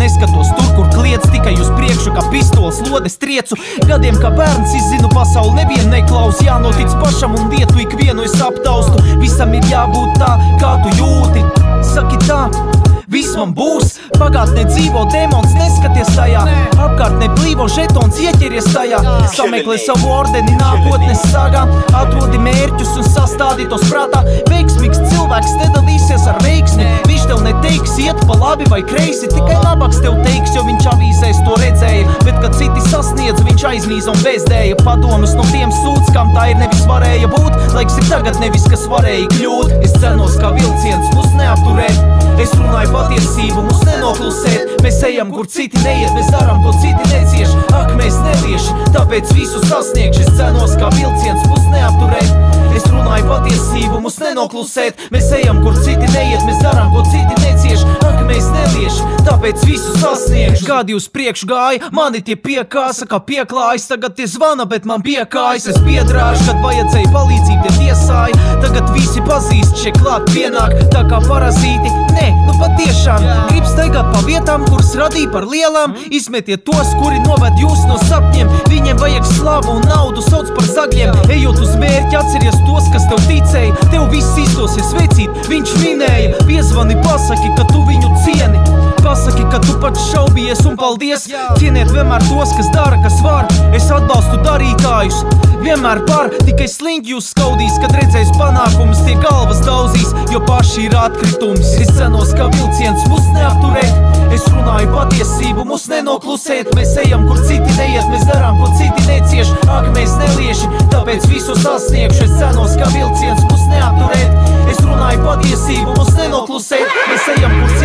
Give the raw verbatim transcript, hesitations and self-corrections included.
neskatos tur, kur kliedz, tikai uz priekšu, kā pistols lodes triecu. Gadiem kā bērns izzinu pasauli, nevienu neklaus, jānotic pašam un vietu ikvienu es aptaustu. Visam ir jābūt tā, kā tu jūti. Saki tā, viss man būs. Pagātnē dzīvo demons, neskaties tajā. Apkārtnē blīvo žetons, ieķeries tajā. Sameklē savu ordeni nākotnes sagā. Atrodi mērķus un sastādi tos prātā. Veiksmīgs cilvēks nedalīsies ar veiksmi. Viņš tev neteiks iet pa labi vai kreisi, tikai labāks tev teiks, jo viņš avīzēs to redzēja. Bet, kad citi sasniedz, viņš aiznīza un bezdēja. Padomas no tiem sūdz, kam tā ir nevis varēja būt. Laiks ir tagad, nevis kas varēja kļūt. Es cenos kā vilciens, mūs neapturēt. Es runāju patiesību, mums nenoklusēt. Mēs ejam, kur citi neiet, mēs darām, ko citi necieš. Ak, mēs nelieši, tāpēc visu sasniegšu. Es cenos kā vilciens, mūs neapturēt. Es runāju patiesību, mums nenoklusēt. Mēs ejam, kur citi neiet, mēs darām, ko citi necieš. Ak, mēs nelieši, tāpēc visu sasniegšu. Kādi uz priekšu gāja, mani tie piekāsa, kā pieklājas. Tagad tie zvana, bet man piekājas. Es piedrāžu, kad vajadzēja palīdzību, tie tiesāja. Tagad visi pazīst, šie klāt pienāk, tā kā parazīti. Nē, nu patiešām, grib staigāt pa vietām, kuras radīja par lielām. Izmetiet tos, kuri noved jūs no sapņiem. Viņiem vajag slavu un naudu, sauc par zagļiem. Ejot uz mērķi, atceries tos, kas tev ticēja. Tev viss izdosies vecīt, viņš minēja. Piezvani, pasaki, ka tu viņu cieni. Pasaki, ka tu pats šaubies un paldies. Cieniet vienmēr tos, kas dara, kas var. Es atbalstu darītājus, vienmēr par. Tikai slinki jūs skaudīs, kad redzēs panākumus. Tie galvas daudzīs, jo paši ir atkritums. Es cenos kā vilciens, mūs neapturēt. Es runāju patiesību, mūs nenoklusēt. Mēs ejam, kur citi neiet, mēs darām, ko citi necieš. Ak, mēs nelieši, tāpēc visu sasniegšu. Es cenos kā vilciens, mūs neapturēt. Es runāju patiesību, mūs nenoklusēt. Mēs ejam, kur